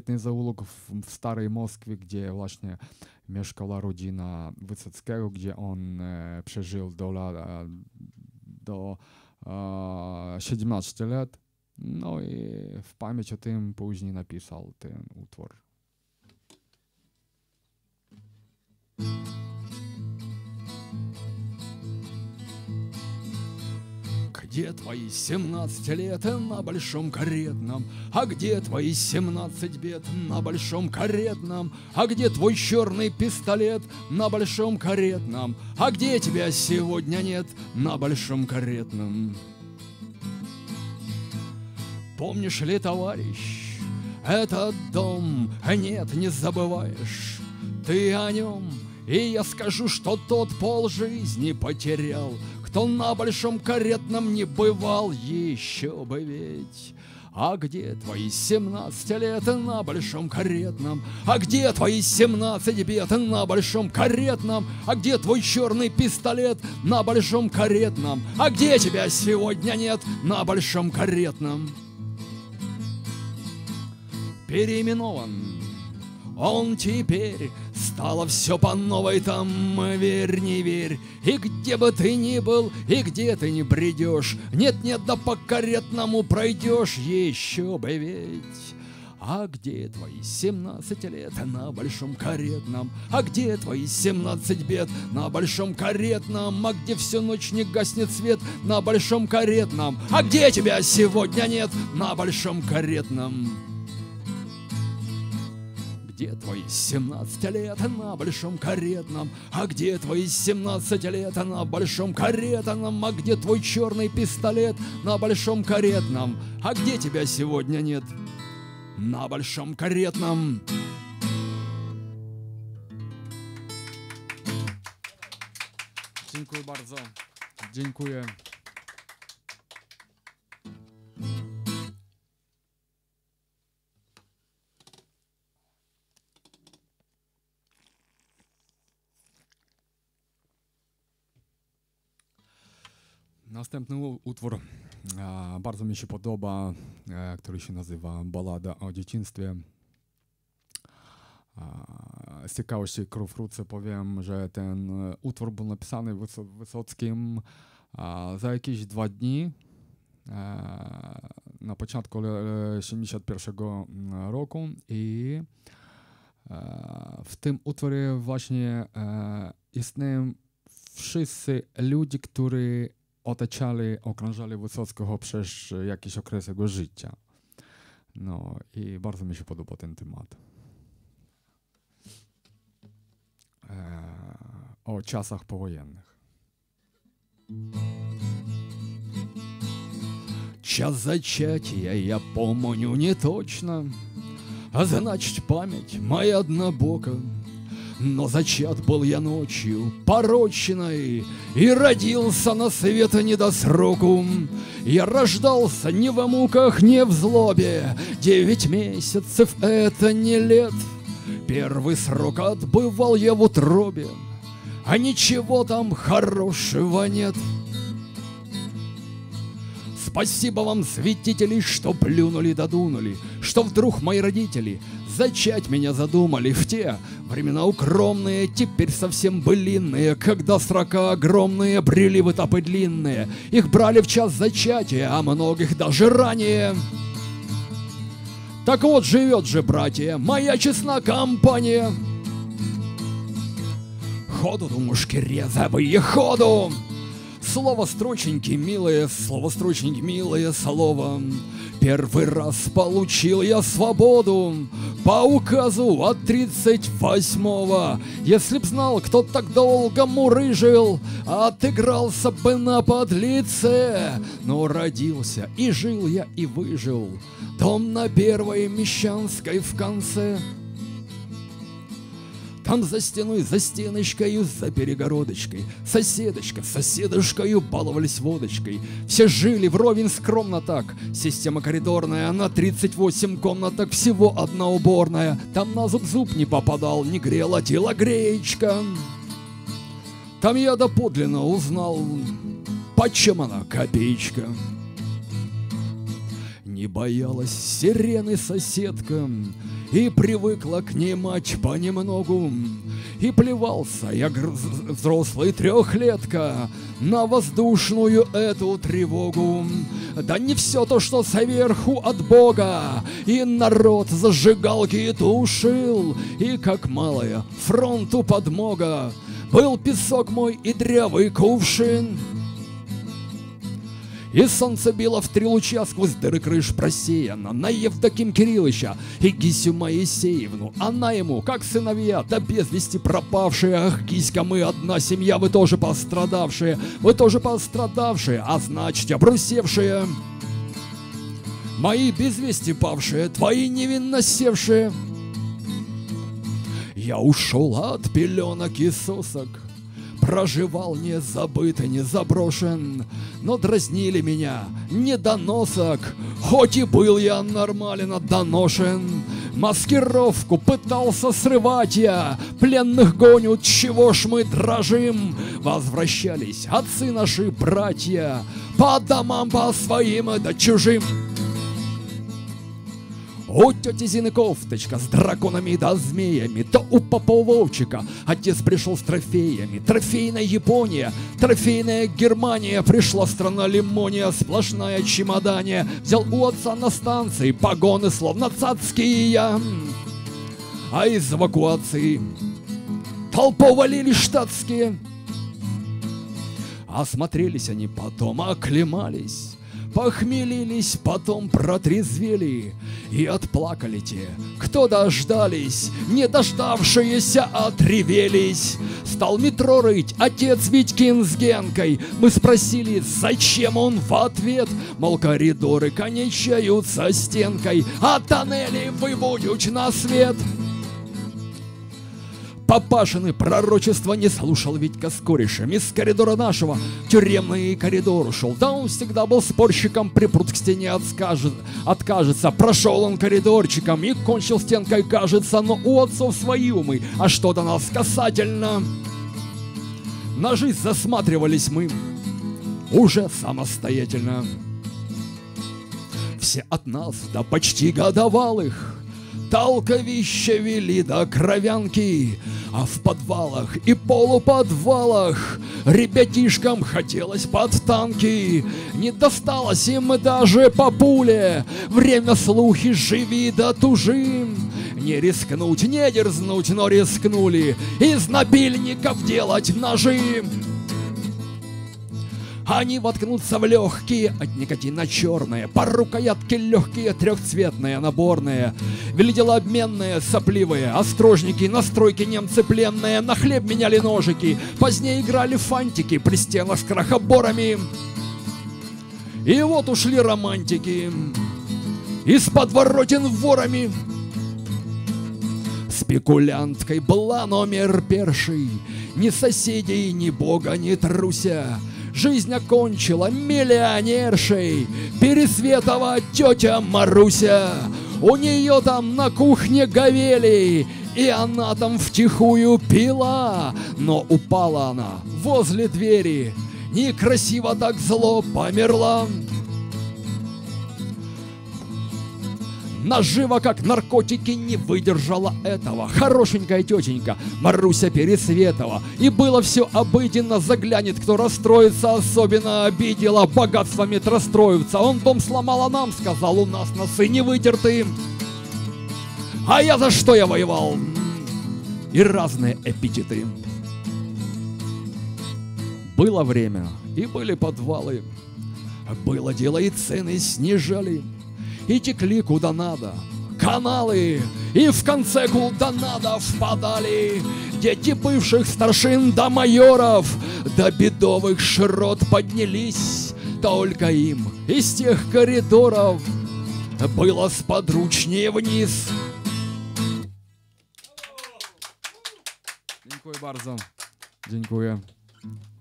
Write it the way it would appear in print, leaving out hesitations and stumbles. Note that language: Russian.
konkretny zaułek w starej Moskwie, gdzie właśnie mieszkała rodzina Wysockiego, gdzie on przeżył do 17 lat. No i w pamięć o tym później napisał ten utwór. Где твои 17 лет на большом каретном? А где твои 17 бед на большом каретном? А где твой черный пистолет на большом каретном? А где тебя сегодня нет на большом каретном? Помнишь ли, товарищ, этот дом? Нет, не забываешь ты о нем. И я скажу, что тот полжизни потерял, кто на большом каретном не бывал, еще бы ведь. А где твои 17 лет на большом каретном? А где твои 17 бед на большом каретном? А где твой черный пистолет на большом каретном? А где тебя сегодня нет на большом каретном? Переименован он теперь, стало все по новой там, верь, не верь. И где бы ты ни был, и где ты ни бредешь, нет-нет, да по каретному пройдешь, еще бы ведь. А где твои 17 лет на большом каретном? А где твои 17 бед на большом каретном? А где всю ночь не гаснет свет на большом каретном? А где тебя сегодня нет на большом каретном? Где твои 17 лет на большом каретном? А где твои 17 лет на большом каретном? А где твой черный пистолет на большом каретном? А где тебя сегодня нет на большом каретном? Dziękuję bardzo. Dziękuję. Następny utwór bardzo mi się podoba, który się nazywa Balada o dzieciństwie. Z ciekawości wkrótce powiem, że ten utwór był napisany Wysockim za jakieś 2 dni na początku 1971 roku i w tym utworze właśnie istnieją wszyscy ludzie, którzy okrążali Wysockiego przez jakiś okres jego życia. No i bardzo mi się podoba ten temat. O czasach powojennych. Час зачатия я помню не точно, а значит память моя однобока. Но зачат был я ночью порочной и родился на свет не до сроку. Я рождался не в муках, не в злобе, 9 месяцев это не лет. Первый срок отбывал я в утробе, а ничего там хорошего нет. Спасибо вам, святители, что плюнули да дунули, что вдруг мои родители зачать меня задумали в те времена укромные, теперь совсем былинные, когда срока огромные брели в этапы длинные. Их брали в час зачатия, а многих даже ранее. Так вот живет же, братья, моя честная компания. Ходу, думушки, резвые, ходу! Слово строченьки, милое, слово строченьки, милое слово. Первый раз получил я свободу по указу от 38-го. Если б знал, кто так долго мурыжил, отыгрался бы на подлице. Но родился и жил я и выжил. Дом на Первой Мещанской в конце. Там за стеной, за стеночкою, за перегородочкой соседочка с соседушкою баловались водочкой. Все жили вровень скромно так. Система коридорная, на 38 комнаток, всего одна уборная. Там на зуб не попадал, не грела телогреечка. Там я доподлинно узнал, почем она копеечка. Не боялась сирены соседка и привыкла к ней мать понемногу. И плевался я, взрослый трехлетка, на воздушную эту тревогу. Да не все то, что сверху от Бога, и народ зажигалки тушил, и как малая фронту подмога был песок мой и дрявый кувшин. И солнце било в 3 луча сквозь дыры крыш просеяно на Евдоким Кириллыча и Гисю Моисеевну. Она ему, как сыновья, да без вести пропавшие. Ах, Гиська, мы одна семья, вы тоже пострадавшие, а значит, обрусевшие. Мои без вести павшие, твои невинно севшие. Я ушел от пеленок и сосок, проживал не забыт и не заброшен, но дразнили меня недоносок, хоть и был я нормально доношен. Маскировку пытался срывать я, пленных гонят, чего ж мы дрожим. Возвращались отцы наши братья по домам по своим да чужим. У тети Зины кофточка с драконами да змеями, то у папа Вовчика отец пришел с трофеями. Трофейная Япония, трофейная Германия, пришла страна лимония, сплошная чемодания. Взял у отца на станции погоны, словно цацкие, а из эвакуации толпой валили штатские. Осмотрелись они потом, оклемались, похмелились, потом протрезвели, и отплакали те, кто дождались, не дождавшиеся отревелись. Стал метро рыть отец Витькин с Генкой. Мы спросили, зачем он, в ответ, мол, коридоры кончаются стенкой, а тоннели выводят на свет. Папашины пророчества не слушал Витька с корешем. Из коридора нашего тюремный коридор ушел. Да он всегда был спорщиком, припрут к стене откажется. Прошел он коридорчиком и кончил стенкой, кажется. Но у отцов свои умы, а что до нас касательно? На жизнь засматривались мы уже самостоятельно. Все от нас до почти годовалых толковища вели до кровянки, а в подвалах и полуподвалах ребятишкам хотелось под танки. Не досталось им даже по пуле, время слухи живи да тужи. Не рискнуть, не дерзнуть, но рискнули из напильников делать ножи. Они воткнутся в легкие от никотина черные, по рукоятке легкие трехцветные наборные, велидела обменные сопливые, острожники, настройки немцы пленные, на хлеб меняли ножики, позднее играли фантики при стенах с крохоборами. И вот ушли романтики из подворотен ворами. Спекулянткой была номер перший, ни соседей, ни бога, ни труся. Жизнь окончила миллионершей Пересветова тетя Маруся. У нее там на кухне говели, и она там втихую пила. Но упала она возле двери, некрасиво так зло померла. Нажива, как наркотики, не выдержала этого. Хорошенькая тетенька Маруся Пересветова. И было все обыденно, заглянет, кто расстроится. Особенно обидела, богатствами расстроится. Он дом сломал, а нам сказал, у нас носы не вытерты. А я за что я воевал? И разные эпитеты. Было время, и были подвалы. Было дело, и цены снижали. И текли куда надо каналы, и в конце куда надо впадали дети бывших старшин до майоров, до бедовых широт поднялись. Только им из тех коридоров было сподручнее вниз. Dziękuję bardzo. Dziękuję.